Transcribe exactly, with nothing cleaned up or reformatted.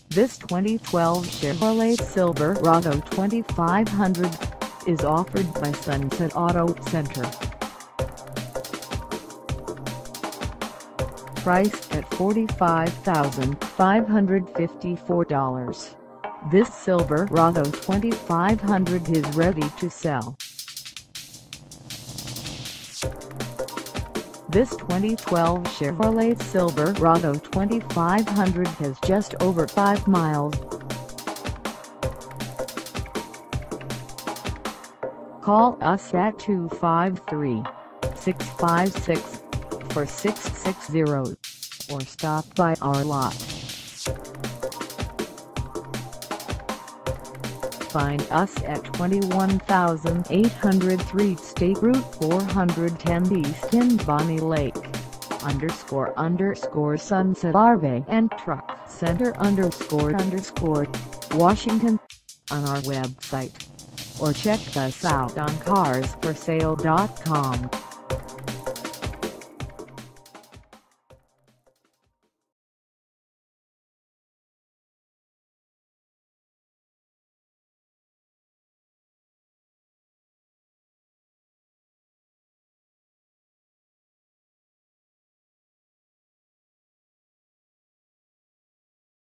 This twenty twelve Chevrolet Silverado twenty-five hundred is offered by Sunset Auto Center. Priced at forty-five thousand five hundred fifty-four dollars, this Silverado twenty-five hundred is ready to sell. This twenty twelve Chevrolet Silverado twenty-five hundred has just over five miles. Call us at two five three, six five six, four six six zero or stop by our lot. Find us at twenty-one thousand eight hundred three State Route four hundred ten East in Bonney Lake, underscore underscore Sunset R V and Truck Center underscore underscore Washington, on our website, or check us out on cars for sale dot com.